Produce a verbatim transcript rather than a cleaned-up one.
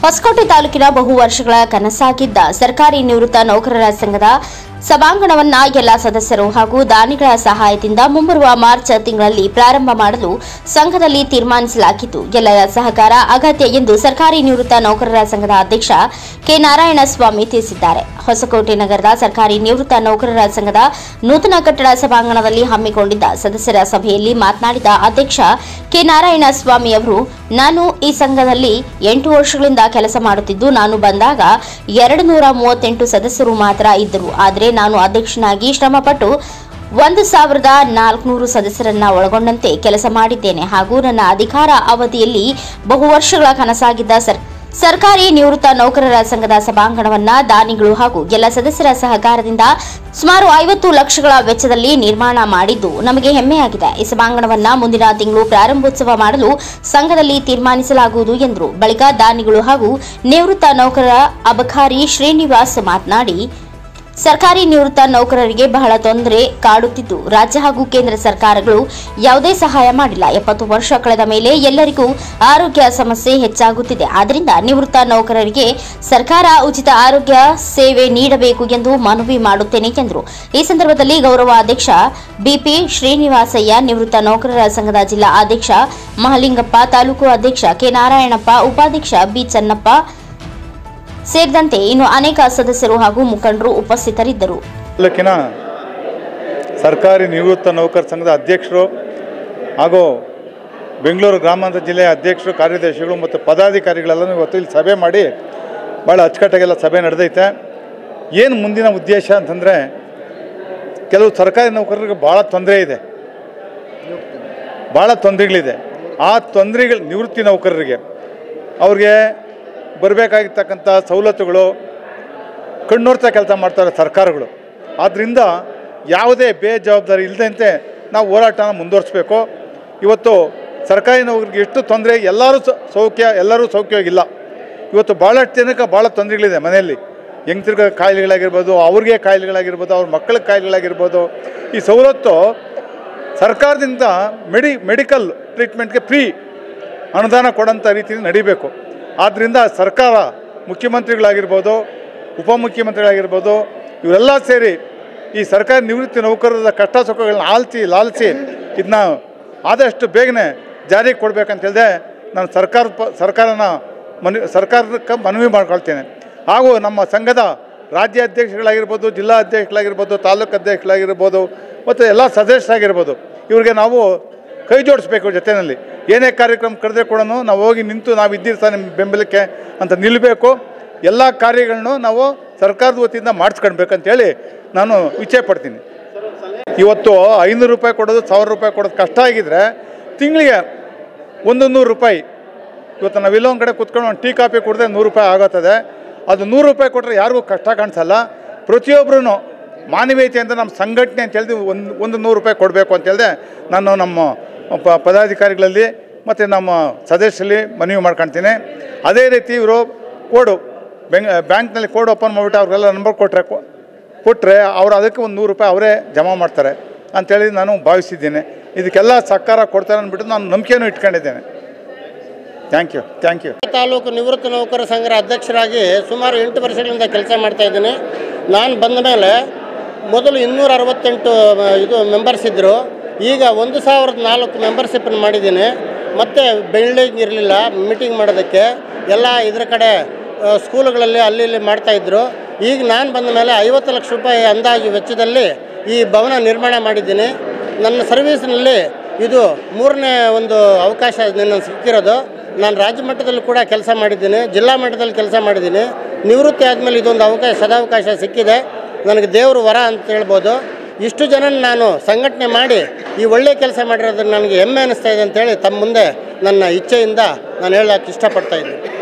ಹೊಸಕೋಟೆ ತಾಲೂಕಿನ ಬಹು ವರ್ಷಗಳ ಕನಸಾಗಿದ್ದ ಸರ್ಕಾರಿ ನಿವೃತ್ತ ನೌಕರರ ಸಂಘದ ಸಭಾಂಗಣವನ್ನ ಎಲ್ಲ ಸದಸ್ಯರು ಹಾಗೂ ದಾನಿಗಳ ಸಹಾಯದಿಂದ ಮುಂಬರುವ ಮಾರ್ಚ್ ತಿಂಗಳಲ್ಲಿ ಪ್ರಾರಂಭ ಮಾಡಲು ಸಂಘದಲ್ಲಿ ತೀರ್ಮಾನಿಸಲಾಗಿದ್ದು ಎಲ್ಲರ ಸಹಕಾರ ಅಗತ್ಯ ಎಂದು ಸರ್ಕಾರಿ ನಿವೃತ್ತ ನೌಕರರ ಸಂಘದ ಅಧ್ಯಕ್ಷ ಕೆ ನಾರಾಯಣಸ್ವಾಮಿ ತಿಳಿಸಿದ್ದಾರೆ. ಹೊಸಕೋಟೆ ನಗರದ ಸರ್ಕಾರಿ ನಿವೃತ್ತ ನೌಕರರ ಸಂಘದ ನೂತನ ಕಟ್ಟಡ ಸಭಾಂಗಣದಲ್ಲಿ ಹಮ್ಮಿಕೊಂಡಿದ್ದ ಸದಸ್ಯರ ಸಭೆಯಲ್ಲಿ ಮಾತನಾಡಿದ ಅಧ್ಯಕ್ಷ ಕೆ ನಾರಾಯಣಸ್ವಾಮಿ ಅವರು, ನಾನು ಈ ಸಂಘದಲ್ಲಿ ಎಂಟು ವರ್ಷಗಳಿಂದ ಕೆಲಸ ಮಾಡುತ್ತಿದ್ದು, ನಾನು ಬಂದಾಗ ಎರಡು ನೂರ ಮೂವತ್ತೆಂಟು ಸದಸ್ಯರು ಮಾತ್ರ ಇದ್ದರು. ಆದರೆ ನಾನು ಅಧ್ಯಕ್ಷನಾಗಿ ಶ್ರಮಪಟ್ಟು ಒಂದು ಸಾವಿರದ ನಾಲ್ಕುನೂರು ಸದಸ್ಯರನ್ನ ಒಳಗೊಂಡಂತೆ ಕೆಲಸ ಮಾಡಿದ್ದೇನೆ ಹಾಗೂ ನನ್ನ ಅಧಿಕಾರ ಅವಧಿಯಲ್ಲಿ ಬಹು ವರ್ಷಗಳ ಕನಸಾಗಿದ್ದ ಸರ್ಕಾರಿ ನಿವೃತ್ತ ನೌಕರರ ಸಂಘದ ಸಭಾಂಗಣವನ್ನ ದಾನಿಗಳು ಹಾಗೂ ಎಲ್ಲ ಸದಸ್ಯರ ಸಹಕಾರದಿಂದ ಸುಮಾರು ಐವತ್ತು ಲಕ್ಷಗಳ ವೆಚ್ಚದಲ್ಲಿ ನಿರ್ಮಾಣ ಮಾಡಿದ್ದು ನಮಗೆ ಹೆಮ್ಮೆಯಾಗಿದೆ. ಈ ಸಭಾಂಗಣವನ್ನ ಮುಂದಿನ ತಿಂಗಳು ಪ್ರಾರಂಭೋತ್ಸವ ಮಾಡಲು ಸಂಘದಲ್ಲಿ ತೀರ್ಮಾನಿಸಲಾಗುವುದು ಎಂದರು. ಬಳಿಕ ದಾನಿಗಳು ಹಾಗೂ ನಿವೃತ್ತ ನೌಕರರ ಅಬಕಾರಿ ಶ್ರೀನಿವಾಸ್ ಮಾತನಾಡಿ, ಸರ್ಕಾರಿ ನಿವೃತ್ತ ನೌಕರರಿಗೆ ಬಹಳ ತೊಂದರೆ ಕಾಡುತ್ತಿದ್ದು, ರಾಜ್ಯ ಹಾಗೂ ಕೇಂದ್ರ ಸರ್ಕಾರಗಳು ಯಾವುದೇ ಸಹಾಯ ಮಾಡಿಲ್ಲ. ಎಪ್ಪತ್ತು ವರ್ಷ ಕಳೆದ ಮೇಲೆ ಎಲ್ಲರಿಗೂ ಆರೋಗ್ಯ ಸಮಸ್ಯೆ ಹೆಚ್ಚಾಗುತ್ತಿದೆ. ಆದ್ದರಿಂದ ನಿವೃತ್ತ ನೌಕರರಿಗೆ ಸರ್ಕಾರ ಉಚಿತ ಆರೋಗ್ಯ ಸೇವೆ ನೀಡಬೇಕು ಎಂದು ಮನವಿ ಮಾಡುತ್ತೇನೆ ಎಂದರು. ಈ ಸಂದರ್ಭದಲ್ಲಿ ಗೌರವ ಅಧ್ಯಕ್ಷ ಬಿಪಿ ಶ್ರೀನಿವಾಸಯ್ಯ, ನಿವೃತ್ತ ನೌಕರರ ಸಂಘದ ಜಿಲ್ಲಾ ಅಧ್ಯಕ್ಷ ಮಹಲಿಂಗಪ್ಪ, ತಾಲೂಕು ಅಧ್ಯಕ್ಷ ಕೆ ನಾರಾಯಣಪ್ಪ, ಉಪಾಧ್ಯಕ್ಷ ಬಿ ಚನ್ನಪ್ಪ ಸೇರಿದಂತೆ ಇನ್ನು ಅನೇಕ ಸದಸ್ಯರು ಹಾಗೂ ಮುಖಂಡರು ಉಪಸ್ಥಿತರಿದ್ದರು. ತಾಲೂಕಿನ ಸರ್ಕಾರಿ ನಿವೃತ್ತ ನೌಕರ ಸಂಘದ ಅಧ್ಯಕ್ಷರು ಹಾಗೂ ಬೆಂಗಳೂರು ಗ್ರಾಮಾಂತರ ಜಿಲ್ಲೆಯ ಅಧ್ಯಕ್ಷರು, ಕಾರ್ಯದರ್ಶಿಗಳು ಮತ್ತು ಪದಾಧಿಕಾರಿಗಳೆಲ್ಲರೂ ಇವತ್ತು ಇಲ್ಲಿ ಸಭೆ ಮಾಡಿ ಭಾಳ ಅಚ್ಚುಕಟ್ಟಾಗೆಲ್ಲ ಸಭೆ ನಡೆದೈತೆ. ಏನು ಮುಂದಿನ ಉದ್ದೇಶ ಅಂತಂದರೆ, ಕೆಲವು ಸರ್ಕಾರಿ ನೌಕರರಿಗೆ ಭಾಳ ತೊಂದರೆ ಇದೆ, ಭಾಳ ತೊಂದರೆಗಳಿದೆ. ಆ ತೊಂದರೆಗಳು ನಿವೃತ್ತಿ ನೌಕರರಿಗೆ ಅವ್ರಿಗೆ ಬರಬೇಕಾಗಿರ್ತಕ್ಕಂಥ ಸವಲತ್ತುಗಳು ಕಣ್ಣೋರ್ತಾ ಕೆಲಸ ಮಾಡ್ತಾರೆ ಸರ್ಕಾರಗಳು. ಆದ್ದರಿಂದ ಯಾವುದೇ ಬೇಜವಾಬ್ದಾರಿ ಇಲ್ಲದಂತೆ ನಾವು ಹೋರಾಟನ ಮುಂದುವರಿಸಬೇಕು. ಇವತ್ತು ಸರ್ಕಾರಿ ನೌಕರಿಗೆ ಎಷ್ಟು ತೊಂದರೆ, ಎಲ್ಲರೂ ಸೌಖ್ಯ ಎಲ್ಲರೂ ಸೌಖ್ಯವಾಗಿಲ್ಲ. ಇವತ್ತು ಭಾಳಷ್ಟು ಜನಕ್ಕೆ ಭಾಳ ತೊಂದರೆಗಳಿದೆ. ಮನೆಯಲ್ಲಿ ಹೆಂಗಸರಿಗೆ ಕಾಯಿಲೆಗಳಾಗಿರ್ಬೋದು, ಅವ್ರಿಗೆ ಕಾಯಿಲೆಗಳಾಗಿರ್ಬೋದು, ಅವ್ರ ಮಕ್ಕಳಿಗೆ ಕಾಯಿಲೆಗಳಾಗಿರ್ಬೋದು. ಈ ಸವಲತ್ತು ಸರ್ಕಾರದಿಂದ ಮೆಡಿ ಮೆಡಿಕಲ್ ಟ್ರೀಟ್ಮೆಂಟ್ಗೆ ಫ್ರೀ ಅನುದಾನ ಕೊಡೋಂಥ ರೀತಿಯಲ್ಲಿ ನಡೀಬೇಕು. ಆದ್ದರಿಂದ ಸರ್ಕಾರ, ಮುಖ್ಯಮಂತ್ರಿಗಳಾಗಿರ್ಬೋದು, ಉಪಮುಖ್ಯಮಂತ್ರಿಗಳಾಗಿರ್ಬೋದು, ಇವರೆಲ್ಲ ಸೇರಿ ಈ ಸರ್ಕಾರಿ ನಿವೃತ್ತಿ ನೌಕರರ ಕಷ್ಟ ಸುಖಗಳನ್ನ ಆಲಿಸಿ ಲಾಲಿಸಿ ಇದನ್ನ ಆದಷ್ಟು ಬೇಗನೆ ಜಾರಿಗೆ ಕೊಡಬೇಕಂತ ಹೇಳಿದೆ ನಾನು ಸರ್ಕಾರ ಸರ್ಕಾರನ ಮನ ಸರ್ಕಾರಕ್ಕೆ ಮನವಿ ಮಾಡ್ಕೊಳ್ತೇನೆ. ಹಾಗೂ ನಮ್ಮ ಸಂಘದ ರಾಜ್ಯ ಅಧ್ಯಕ್ಷಗಳಾಗಿರ್ಬೋದು, ಜಿಲ್ಲಾ ಅಧ್ಯಕ್ಷಗಳಾಗಿರ್ಬೋದು, ತಾಲೂಕು ಅಧ್ಯಕ್ಷಗಳಾಗಿರ್ಬೋದು ಮತ್ತು ಎಲ್ಲ ಸದಸ್ಯರಾಗಿರ್ಬೋದು, ಇವ್ರಿಗೆ ನಾವು ಕೈ ಜೋಡಿಸ್ಬೇಕು. ಜೊತೆಯಲ್ಲಿ ಏನೇ ಕಾರ್ಯಕ್ರಮ ಕರೆದ್ರೆ ಕೂಡ ನಾವು ಹೋಗಿ ನಿಂತು ನಾವು ಇದ್ದಿರ್ತಾ ನಿಮ್ಮ ಬೆಂಬಲಕ್ಕೆ ಅಂತ ನಿಲ್ಲಬೇಕು. ಎಲ್ಲ ಕಾರ್ಯಗಳನ್ನು ನಾವು ಸರ್ಕಾರದ ವತಿಯಿಂದ ಮಾಡಿಸ್ಕೊಳ್ಬೇಕಂತೇಳಿ ನಾನು ಇಚ್ಛೆ ಪಡ್ತೀನಿ. ಇವತ್ತು ಐನೂರು ರೂಪಾಯಿ ಕೊಡೋದು, ಸಾವಿರ ರೂಪಾಯಿ ಕೊಡೋದು ಕಷ್ಟ ಆಗಿದ್ದರೆ ತಿಂಗಳಿಗೆ ಒಂದು ನೂರು ರೂಪಾಯಿ ಇವತ್ತು ನಾವು ಇಲ್ಲೊಂದು ಕಡೆ ಕುತ್ಕೊಂಡು ಒಂದು ಟೀ ಕಾಫಿ ಕುಡಿದ್ರೆ ನೂರು ರೂಪಾಯಿ ಆಗುತ್ತದೆ. ಅದು ನೂರು ರೂಪಾಯಿ ಕೊಟ್ಟರೆ ಯಾರಿಗೂ ಕಷ್ಟ ಕಾಣಿಸಲ್ಲ. ಪ್ರತಿಯೊಬ್ಬರೂ ಮಾನವೀಯತೆ ಅಂತ ನಮ್ಮ ಸಂಘಟನೆ ಅಂತ ಹೇಳಿದ್ರೆ ಒಂದು ಒಂದು ನೂರು ರೂಪಾಯಿ ಕೊಡಬೇಕು ಅಂತ ಹೇಳಿದೆ ನಾನು ನಮ್ಮ ಪ ಪದಾಧಿಕಾರಿಗಳಲ್ಲಿ ಮತ್ತು ನಮ್ಮ ಸದಸ್ಯರಲ್ಲಿ ಮನವಿ ಮಾಡ್ಕೊಳ್ತೀನಿ. ಅದೇ ರೀತಿ ಇವರು ಕೋಡು ಬೆಂಗ್ ಬ್ಯಾಂಕ್ನಲ್ಲಿ ಕೋಡ್ ಓಪನ್ ಮಾಡಿಬಿಟ್ಟು ಅವ್ರಿಗೆಲ್ಲ ನಂಬರ್ ಕೊಟ್ಟರೆ ಕೊಟ್ಟರೆ ಅವರು ಅದಕ್ಕೆ ಒಂದು ನೂರು ರೂಪಾಯಿ ಅವರೇ ಜಮಾ ಮಾಡ್ತಾರೆ ಅಂಥೇಳಿ ನಾನು ಭಾವಿಸಿದ್ದೀನಿ. ಇದಕ್ಕೆಲ್ಲ ಸಹಕಾರ ಕೊಡ್ತಾರೆ ಅಂದ್ಬಿಟ್ಟು ನಾನು ನಂಬಿಕೆನೂ ಇಟ್ಕೊಂಡಿದ್ದೇನೆ. ಥ್ಯಾಂಕ್ ಯು ಥ್ಯಾಂಕ್ ಯು ತಾಲೂಕು ನಿವೃತ್ತ ನೌಕರ ಸಂಘದ ಅಧ್ಯಕ್ಷರಾಗಿ ಸುಮಾರು ಎಂಟು ವರ್ಷಗಳಿಂದ ಕೆಲಸ ಮಾಡ್ತಾಯಿದ್ದೀನಿ. ನಾನು ಬಂದ ಮೇಲೆ ಮೊದಲು ಇನ್ನೂರ ಅರವತ್ತೆಂಟು ಇದು ಮೆಂಬರ್ಸ್ ಇದ್ದರು. ಈಗ ಒಂದು ಸಾವಿರದ ನಾಲ್ಕು ಮೆಂಬರ್ಶಿಪ್ಪನ್ನು ಮಾಡಿದ್ದೀನಿ. ಮತ್ತು ಬಿಲ್ಡಿಂಗ್ ಇರಲಿಲ್ಲ ಮೀಟಿಂಗ್ ಮಾಡೋದಕ್ಕೆ, ಎಲ್ಲ ಇದರ ಕಡೆ ಸ್ಕೂಲುಗಳಲ್ಲಿ ಅಲ್ಲಿ ಇಲ್ಲಿ ಮಾಡ್ತಾಯಿದ್ರು. ಈಗ ನಾನು ಬಂದ ಮೇಲೆ ಐವತ್ತು ಲಕ್ಷ ರೂಪಾಯಿ ಅಂದಾಜು ವೆಚ್ಚದಲ್ಲಿ ಈ ಭವನ ನಿರ್ಮಾಣ ಮಾಡಿದ್ದೀನಿ. ನನ್ನ ಸರ್ವೀಸ್ನಲ್ಲಿ ಇದು ಮೂರನೇ ಒಂದು ಅವಕಾಶ ನನ್ನ ಸಿಕ್ಕಿರೋದು. ನಾನು ರಾಜ್ಯ ಮಟ್ಟದಲ್ಲಿ ಕೂಡ ಕೆಲಸ ಮಾಡಿದ್ದೀನಿ, ಜಿಲ್ಲಾ ಮಟ್ಟದಲ್ಲಿ ಕೆಲಸ ಮಾಡಿದ್ದೀನಿ. ನಿವೃತ್ತಿ ಆದಮೇಲೆ ಇದೊಂದು ಅವಕಾಶ ಸದಾವಕಾಶ ಸಿಕ್ಕಿದೆ. ನನಗೆ ದೇವರು ವರ ಅಂತ ಹೇಳ್ಬೋದು. ಇಷ್ಟು ಜನ ನಾನು ಸಂಘಟನೆ ಮಾಡಿ ಈ ಒಳ್ಳೆಯ ಕೆಲಸ ಮಾಡಿರೋದನ್ನು ನನಗೆ ಹೆಮ್ಮೆ ಅನ್ನಿಸ್ತಾ ಇದೆ ಅಂತೇಳಿ ತಮ್ಮ ಮುಂದೆ ನನ್ನ ಇಚ್ಛೆಯಿಂದ ನಾನು ಹೇಳೋಕ್ಕೆ ಇಷ್ಟಪಡ್ತಾಯಿದ್ದೀನಿ.